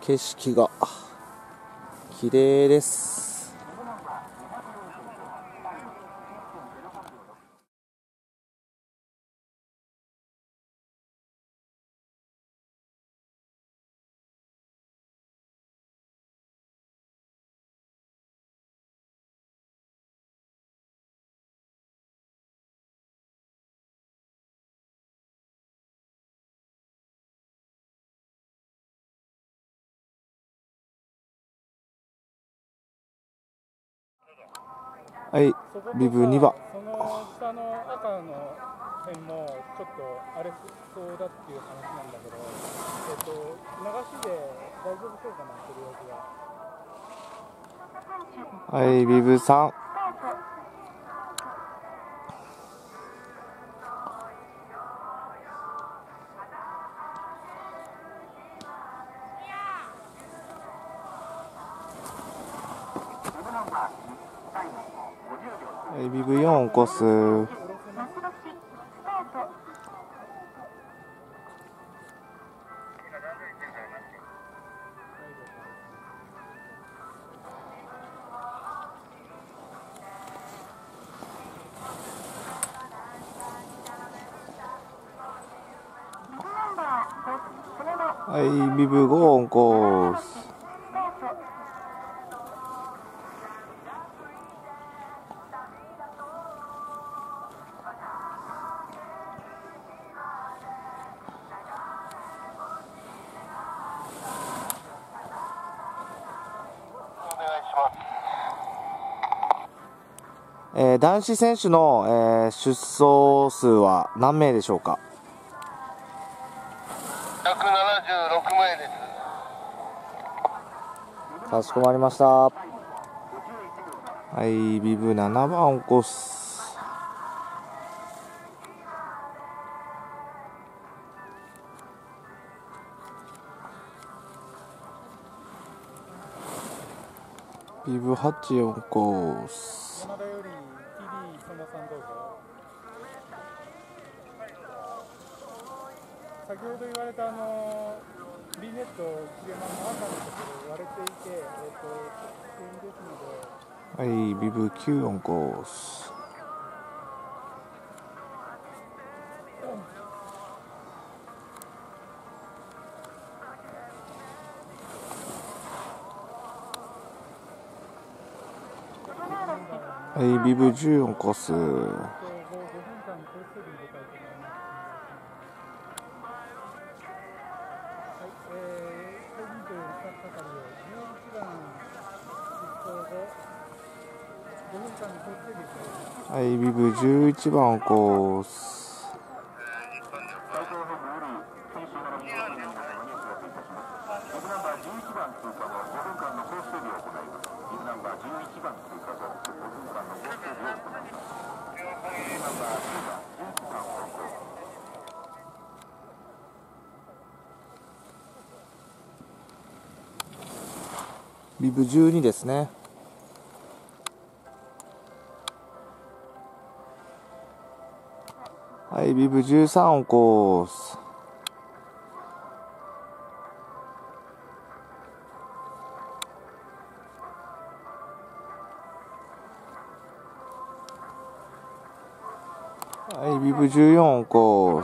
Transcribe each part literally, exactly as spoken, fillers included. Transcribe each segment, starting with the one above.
景色が綺麗です。はい、ビブにばん。 その下の赤の辺もちょっと荒れそうだっていう話なんだけど、えっと、流しで大丈夫そうかな、とりあえずは。 はい、ビブさん。はい、ビブよん起こす。はい、ビブご起こす。えー、男子選手の、えー、出走数は何名でしょうか。 ひゃくななじゅうろくめいです。 かしこまりました。はい、ビブななばん起こす。ビブはち起こす。 山田より ティーディー そのさんどうぞ。先ほど言われたあのリネット切れ間の赤のところ割れていて、えっと危険ですので。 はい、ビブきゅう起こす。はい、ビブじゅう起こす。はい、ビブじゅういちばん起こす。ビブじゅうにですね。はい、ビブじゅうさん起こす。はい、ビブじゅうよん起こす。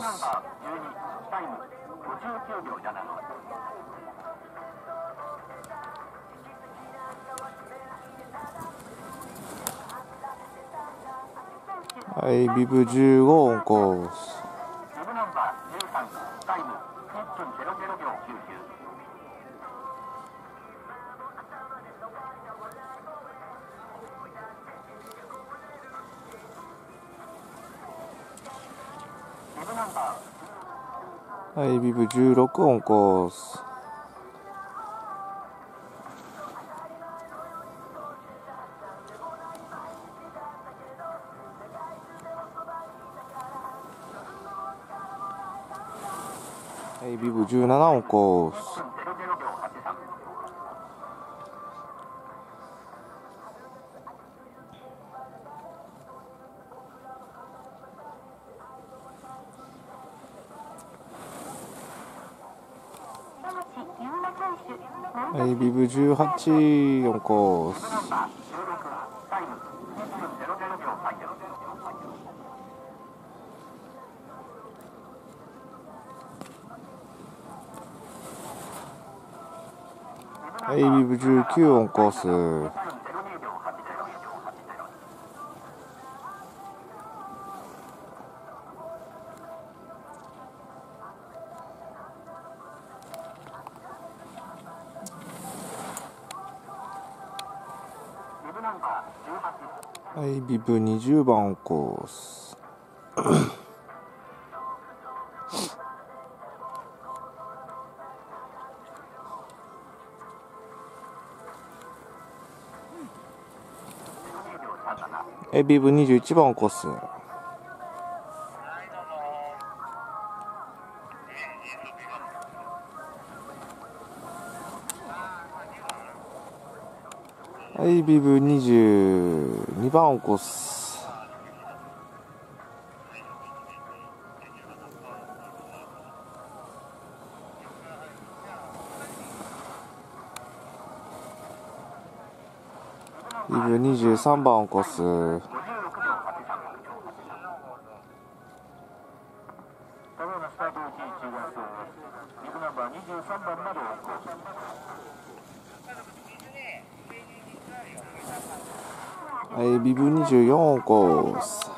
はい、ビブじゅうご起こす。はい、ビブじゅうろく起こす。はい、ビブじゅうなな起こす。 はい、ビブじゅうはち、よんコース。はい、ビブじゅうきゅう、オンコース。はい、ビブにじゅうばんオンコース。はい、ビブにじゅういちばんオンコース。はい、ビブにじゅうにばんオンコース。ビブにじゅうさんばんオンコース。はい、ビブにじゅうよんオンコース。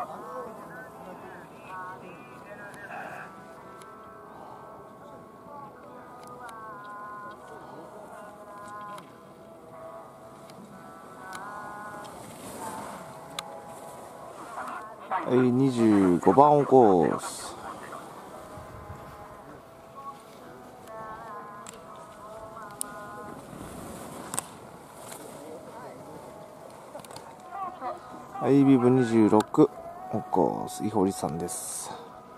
はい、にじゅうごばんオンコース。はい、ビブにじゅうろくオンコース。イホリさんです。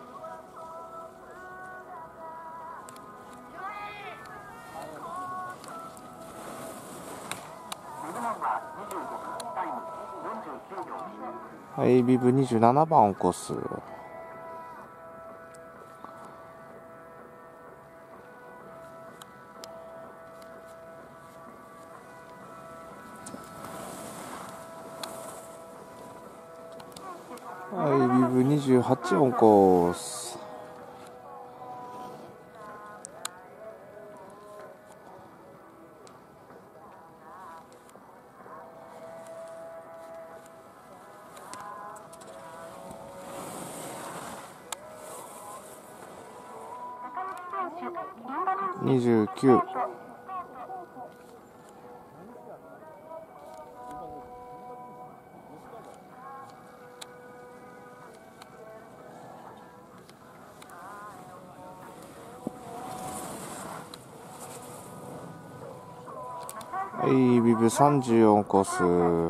はい、ビブにじゅうななばんオンコース。はい、ビブにじゅうはちオンコース。にじゅうきゅう。はい、ビブさんじゅうよんコース。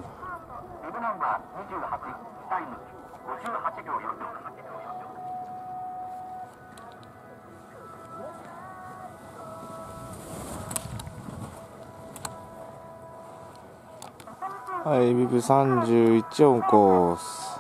はい、ビブさんじゅういちオンコース。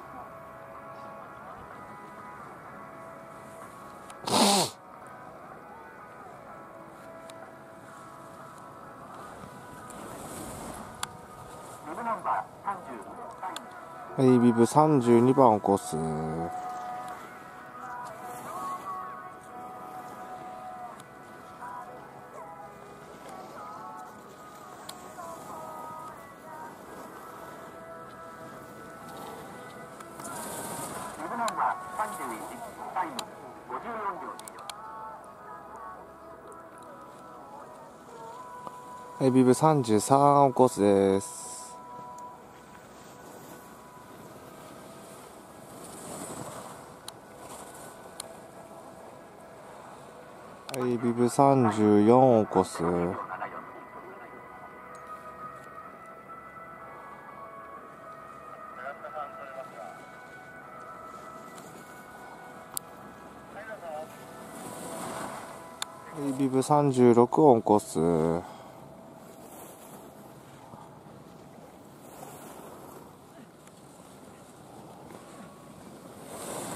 はい、ビブさんじゅうにばんオンコース。はい、ビブさんじゅうさんオンコースです。はい、ビブさんじゅうよんオンコース。はい、ビブさんじゅうろくオンコース。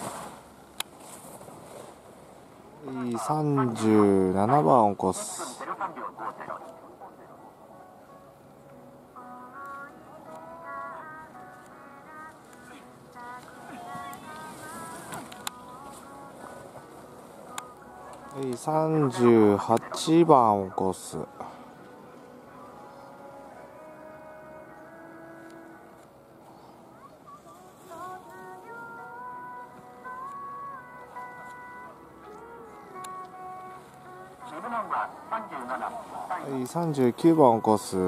はい、さんじゅうななばんオンコース。 はい、さんじゅうはちばんをコース。はい、さんじゅうきゅうばんをコース。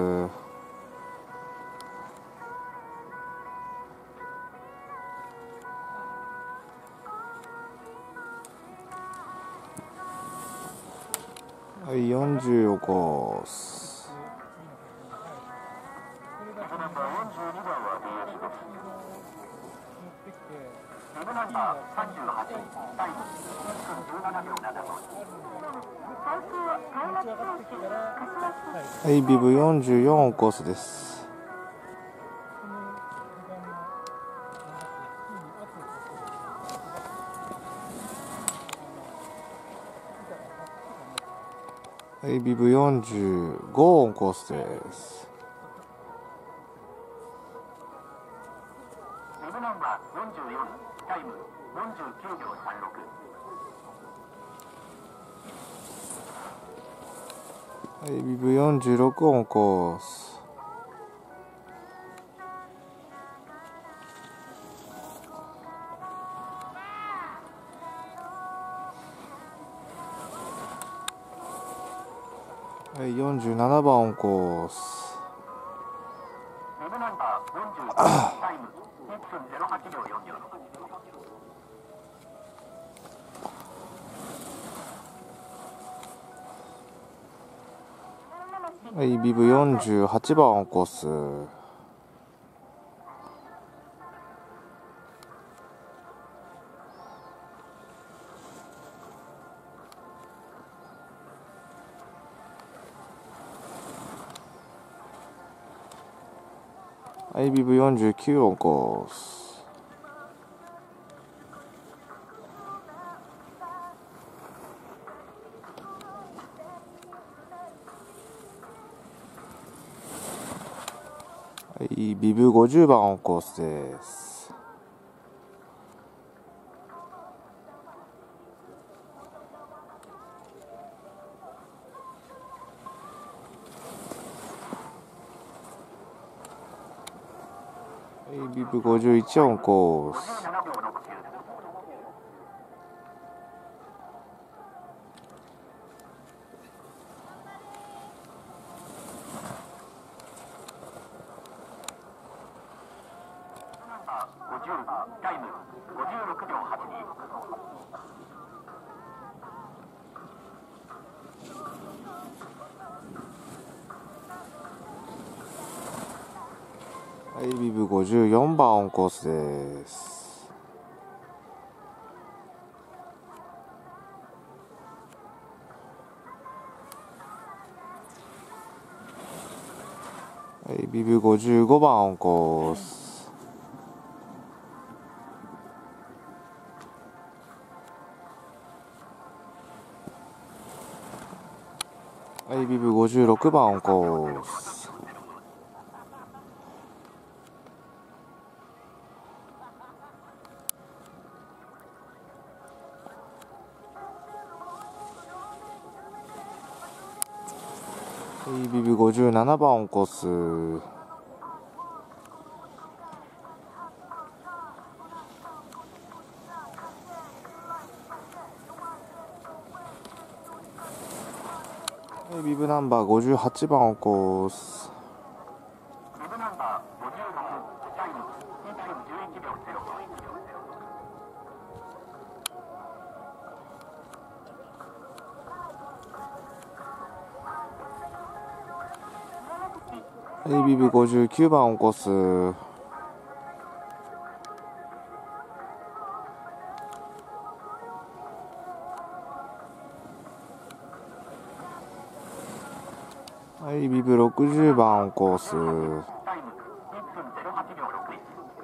はい、よんじゅうをコース。はい、ビブよんじゅうよんをコースです。はい、ビブよんじゅうごをコースです。 ビブナンバーよんじゅうよん、タイムよんじゅうきゅうびょうさんろく。 はい、ビブよんじゅうろくをコース。はい、よんじゅうななばんをコース。 ビブナンバーよんじゅうご、タイムいっぷんぜろはちびょうよんじゅう。 はい、ビブよんじゅうはちばんをコース。はい、ビブよんじゅうきゅうをコース。はい、ビブごじゅうばんをコースです。はい、ビブごじゅういちをコース。 ごじゅう、タイムごじゅうろくびょうはちに。 はい、ビブごじゅうよんばんをコースです。はい、ビブごじゅうごばんをコース。はい、ビブごじゅうろくばんをコース。はい、ビブごじゅうななばんをコース。はい、ビブナンバーごじゅうはちばんをコース。 ビブナンバーごじゅうろく、タイムいっぷんじゅういちびょうぜろ。 はい、ビブごじゅうきゅうばんをコース。はい、ビブろくじゅうばんをコース。 タイムいっぷんぜろはちびょうろく。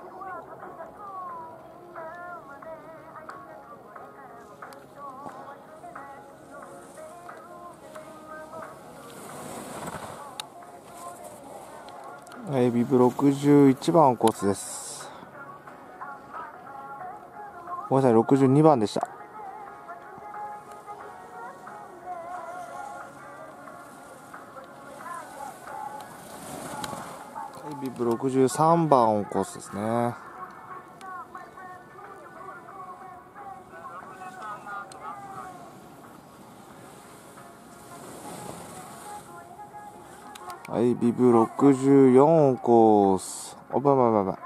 はい、ビブろくじゅういちばんをコースです。ごめんなさい、ろくじゅうにばんでした。 ビブろくじゅうさんばんコースですね。はい、ビブろくじゅうよんコース。おばばばば。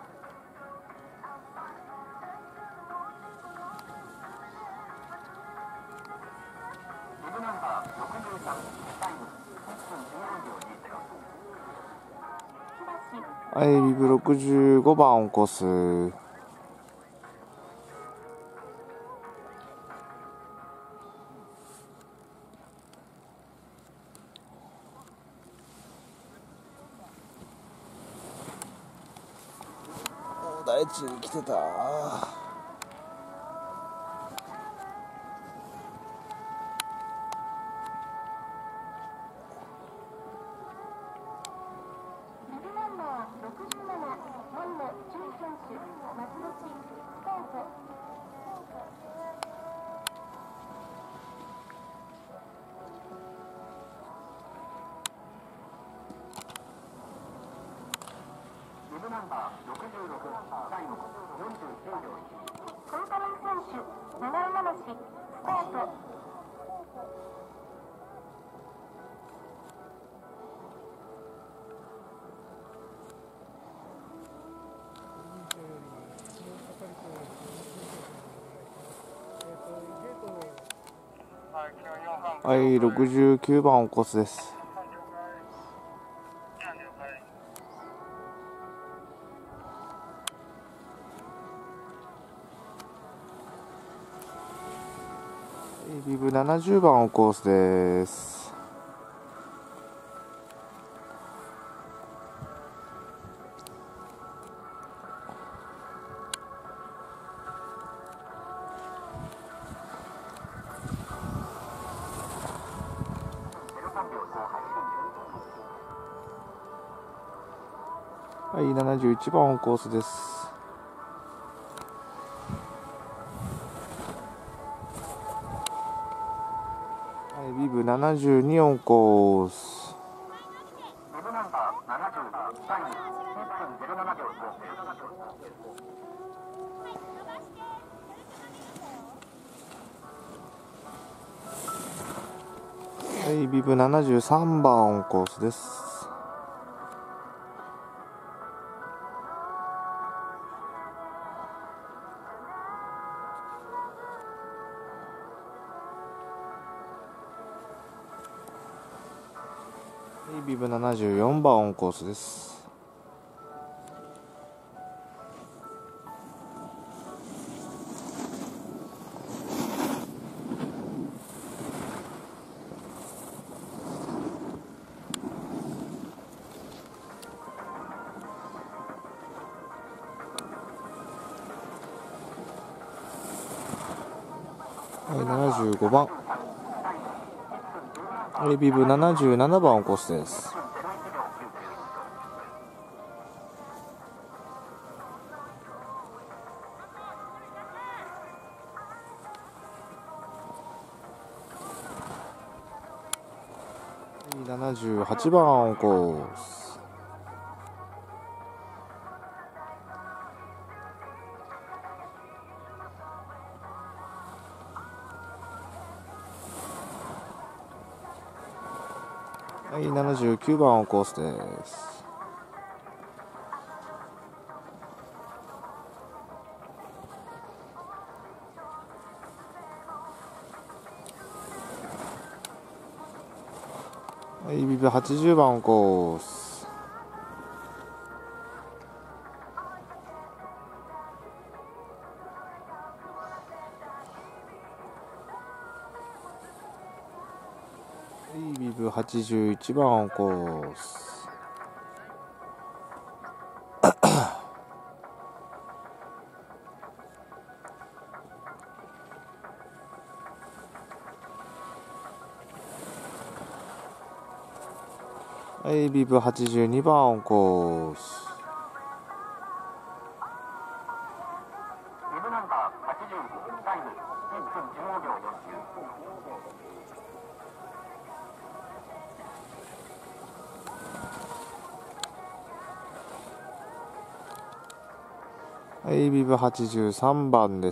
はい、ビブろくじゅうごばんコース。第一に来てた。 ナンバーろくじゅうろく、タイムよんじゅうきゅうびょういち。コンカリン選手、七山梨、スタート。 はい、ろくじゅうきゅうばんコースです。ビブななじゅうばんコースです。はい、ななじゅういちばんコースです。はい、ビブななじゅうにオンコース。 ビブナンバーななじゅう、タイムいっぷんゼロななびょうご。 はい、ビブななじゅうさんばんコースです。はい、ビブななじゅうよんばんコースです。はい、ななじゅうごばん。はい、ビブななじゅうななばんコースです。ななじゅうはちばんコース。はい、ななじゅうきゅうばんコースです。はい、ビブはちじゅうばんコース。はい、ビブはちじゅういちばんコース。はい、ビブはちじゅうにばんコース。 ビブナンバーはちじゅうご、タイムいっぷんじゅうごびょうよんじゅう。 はい、ビブはちじゅうさんばんです。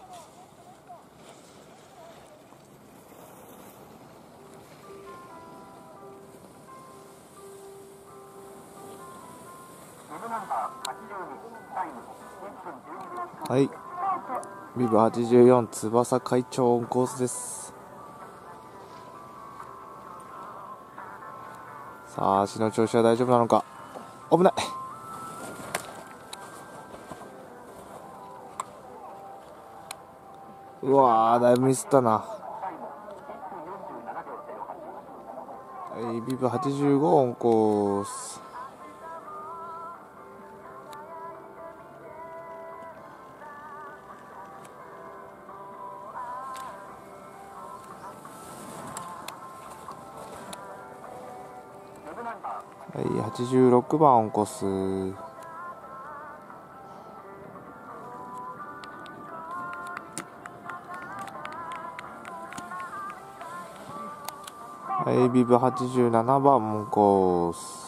はい、ビブはちじゅうよん翼会長オンコースです。さあ、足の調子は大丈夫なのか。危ない。うわー、だいぶミスったな。はい、ビブはちじゅうごオンコース。はい、はちじゅうろくばんオンコース。はい、ビブはちじゅうななばんオンコース。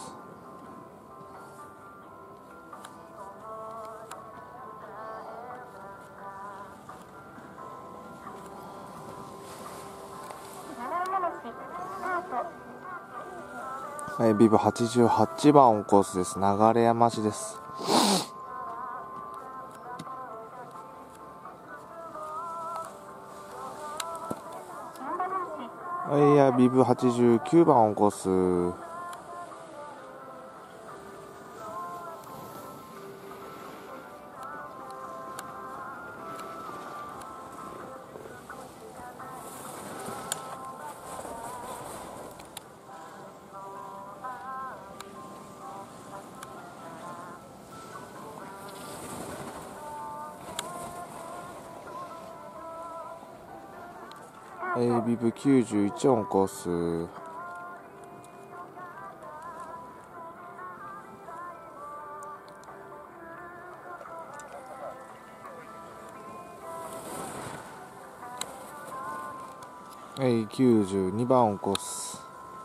はい、ビブはちじゅうはちばんオンコースです。流山市です。はい、ビブはちじゅうきゅうばんオンコース。はい、ビブきゅうじゅういちオンコース。はい、きゅうじゅうにばんオンコース。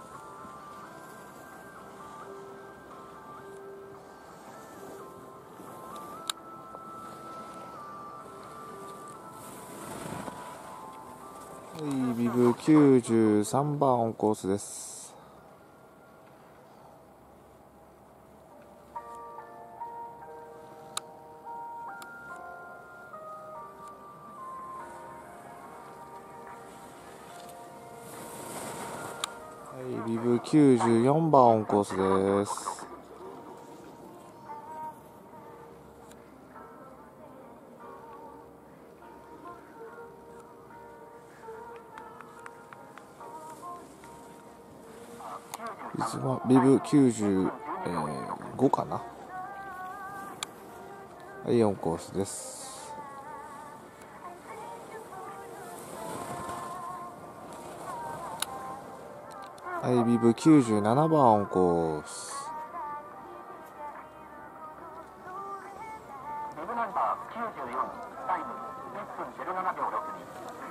はい、ビブきゅうじゅうさんばんオンコースです。はい、ビブきゅうじゅうよんばんオンコースです。ビブきゅうじゅうごかな。はい、オンコースです。はい、ビブきゅうじゅうななばんオンコース。 ビブナンバーきゅうじゅうよん、タイムいっぷんぜろななびょうろくに。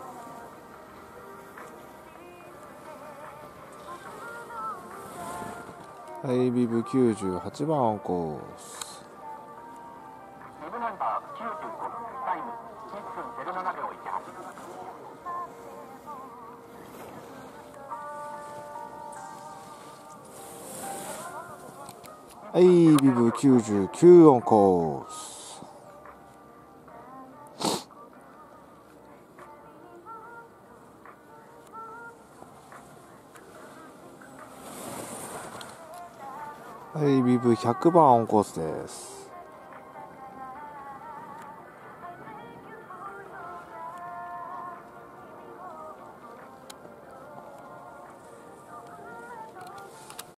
はい、ビブきゅうじゅうはちばんオンコース。 ビブナンバーきゅうじゅうご、タイムいっぷんぜろななびょういちはち。 はい、ビブきゅうじゅうきゅうオンコース。はい、ビブひゃくばんオンコースです。